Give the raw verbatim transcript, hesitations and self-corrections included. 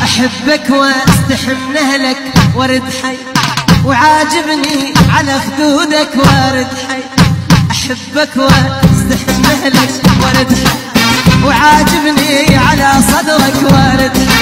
أحبك واستحم نهلك ورد حي، وعاجبني على خدودك وارد حي. أحبك واستحم نهلك ورد حي، وعاجبني على صدرك وارد حي.